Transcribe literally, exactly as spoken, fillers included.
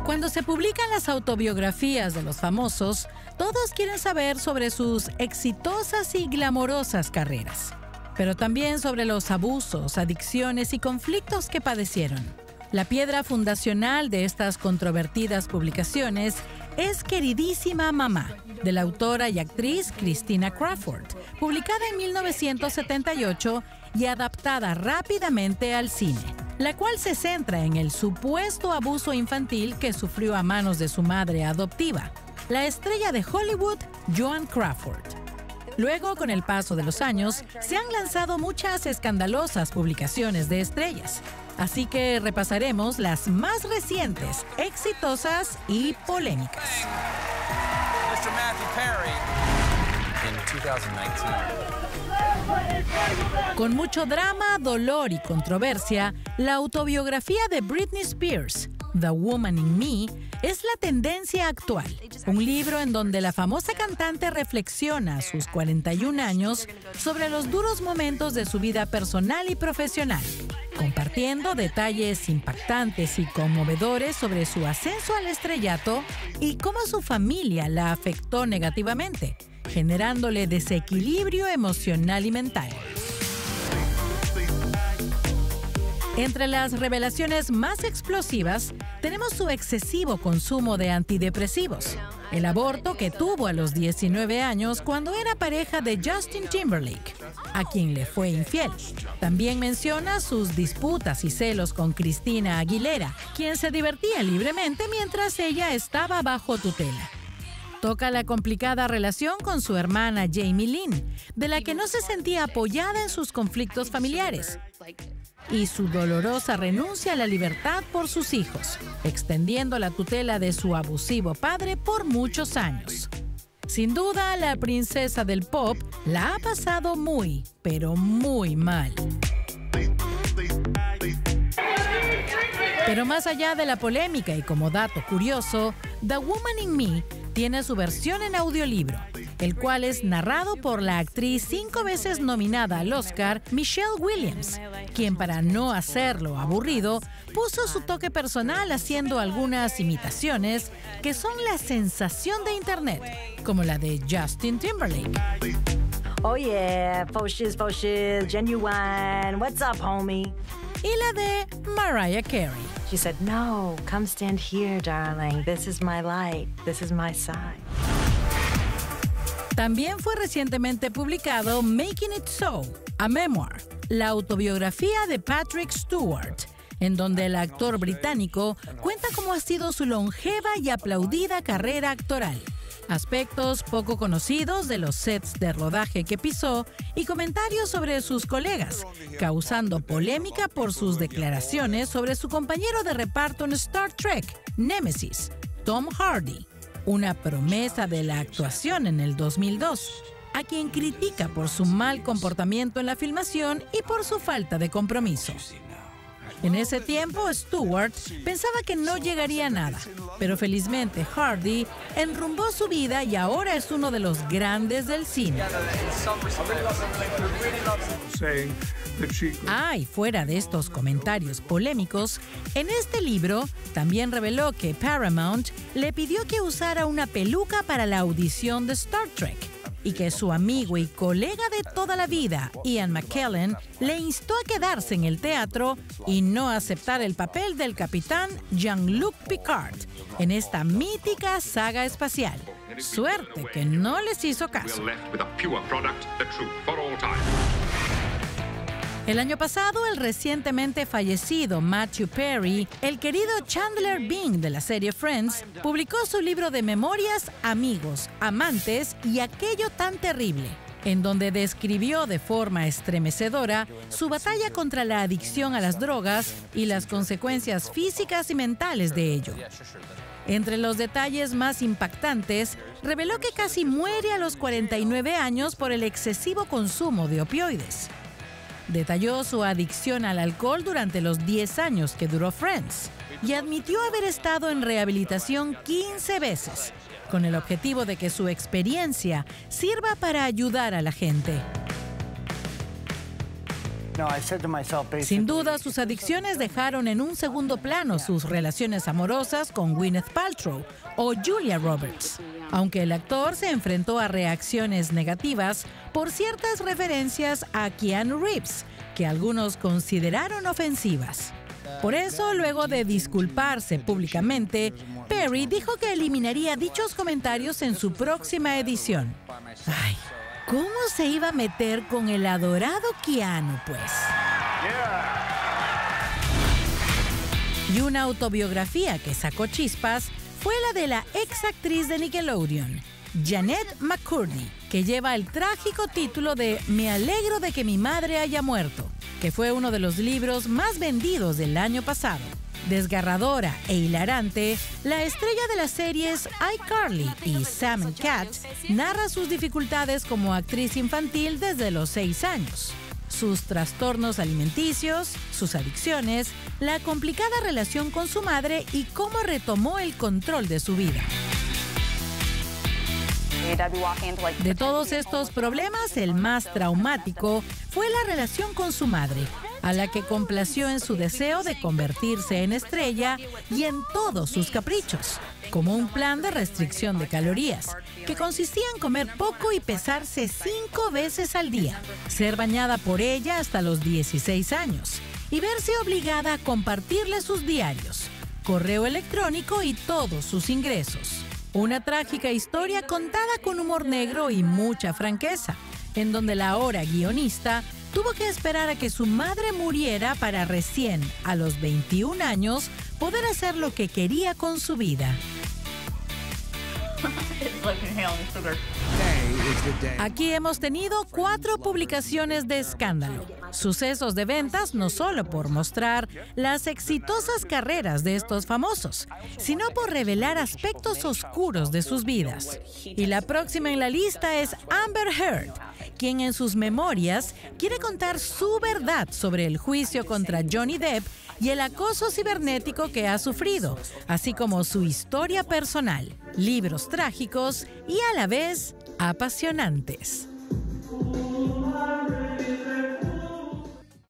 Cuando se publican las autobiografías de los famosos, todos quieren saber sobre sus exitosas y glamorosas carreras, pero también sobre los abusos, adicciones y conflictos que padecieron. La piedra fundacional de estas controvertidas publicaciones es Queridísima Mamá, de la autora y actriz Christina Crawford, publicada en mil novecientos setenta y ocho y adaptada rápidamente al cine, la cual se centra en el supuesto abuso infantil que sufrió a manos de su madre adoptiva, la estrella de Hollywood, Joan Crawford. Luego, con el paso de los años, se han lanzado muchas escandalosas publicaciones de estrellas, así que repasaremos las más recientes, exitosas y polémicas. mister Matthew Perry in two thousand nineteen. Con mucho drama, dolor y controversia, la autobiografía de Britney Spears, The Woman in Me, es la tendencia actual. Un libro en donde la famosa cantante reflexiona a sus cuarenta y un años sobre los duros momentos de su vida personal y profesional, compartiendo detalles impactantes y conmovedores sobre su ascenso al estrellato y cómo su familia la afectó negativamente, generándole desequilibrio emocional y mental. Entre las revelaciones más explosivas, tenemos su excesivo consumo de antidepresivos, el aborto que tuvo a los diecinueve años cuando era pareja de Justin Timberlake, a quien le fue infiel. También menciona sus disputas y celos con Christina Aguilera, quien se divertía libremente mientras ella estaba bajo tutela. Toca la complicada relación con su hermana Jamie Lynn, de la que no se sentía apoyada en sus conflictos familiares, y su dolorosa renuncia a la libertad por sus hijos, extendiendo la tutela de su abusivo padre por muchos años. Sin duda, la princesa del pop la ha pasado muy, pero muy mal. Pero más allá de la polémica y como dato curioso, The Woman in Me tiene su versión en audiolibro, el cual es narrado por la actriz cinco veces nominada al Oscar, Michelle Williams, quien, para no hacerlo aburrido, puso su toque personal haciendo algunas imitaciones que son la sensación de Internet, como la de Justin Timberlake. Oh yeah, faux shiz, faux shiz, genuine, what's up, homie? Y la de Mariah Carey. She said, no, come stand here, darling. This is my light. This is my side. También fue recientemente publicado Making It So, a memoir, la autobiografía de Patrick Stewart, en donde el actor británico cuenta cómo ha sido su longeva y aplaudida carrera actoral, aspectos poco conocidos de los sets de rodaje que pisó y comentarios sobre sus colegas, causando polémica por sus declaraciones sobre su compañero de reparto en Star Trek, Nemesis, Tom Hardy, una promesa de la actuación en el dos mil dos, a quien critica por su mal comportamiento en la filmación y por su falta de compromiso. En ese tiempo, Stewart pensaba que no llegaría a nada, pero felizmente Hardy enrumbó su vida y ahora es uno de los grandes del cine. Ah, y fuera de estos comentarios polémicos, en este libro también reveló que Paramount le pidió que usara una peluca para la audición de Star Trek, y que su amigo y colega de toda la vida, Ian McKellen, le instó a quedarse en el teatro y no aceptar el papel del capitán Jean-Luc Picard en esta mítica saga espacial. Suerte que no les hizo caso. El año pasado, el recientemente fallecido Matthew Perry, el querido Chandler Bing de la serie Friends, publicó su libro de memorias Amigos, Amantes y Aquello tan Terrible, en donde describió de forma estremecedora su batalla contra la adicción a las drogas y las consecuencias físicas y mentales de ello. Entre los detalles más impactantes, reveló que casi muere a los cuarenta y nueve años por el excesivo consumo de opioides. Detalló su adicción al alcohol durante los diez años que duró Friends y admitió haber estado en rehabilitación quince veces, con el objetivo de que su experiencia sirva para ayudar a la gente. Sin duda, sus adicciones dejaron en un segundo plano sus relaciones amorosas con Gwyneth Paltrow o Julia Roberts, aunque el actor se enfrentó a reacciones negativas por ciertas referencias a Keanu Reeves, que algunos consideraron ofensivas. Por eso, luego de disculparse públicamente, Perry dijo que eliminaría dichos comentarios en su próxima edición. Ay, ¿cómo se iba a meter con el adorado Keanu, pues? Y una autobiografía que sacó chispas fue la de la ex actriz de Nickelodeon, Janet McCurdy, que lleva el trágico título de Me alegro de que mi madre haya muerto, que fue uno de los libros más vendidos del año pasado. Desgarradora e hilarante, la estrella de las series iCarly y Sam and Cat narra sus dificultades como actriz infantil desde los seis años, sus trastornos alimenticios, sus adicciones, la complicada relación con su madre y cómo retomó el control de su vida. De todos estos problemas, el más traumático fue la relación con su madre, a la que complació en su deseo de convertirse en estrella y en todos sus caprichos, como un plan de restricción de calorías, que consistía en comer poco y pesarse cinco veces al día, ser bañada por ella hasta los dieciséis años y verse obligada a compartirle sus diarios, correo electrónico y todos sus ingresos. Una trágica historia contada con humor negro y mucha franqueza, en donde la ahora guionista tuvo que esperar a que su madre muriera para recién, a los veintiún años, poder hacer lo que quería con su vida. Aquí hemos tenido cuatro publicaciones de escándalo, sucesos de ventas no solo por mostrar las exitosas carreras de estos famosos, sino por revelar aspectos oscuros de sus vidas. Y la próxima en la lista es Amber Heard, quien en sus memorias quiere contar su verdad sobre el juicio contra Johnny Depp y el acoso cibernético que ha sufrido, así como su historia personal, libros trágicos y a la vez apasionantes.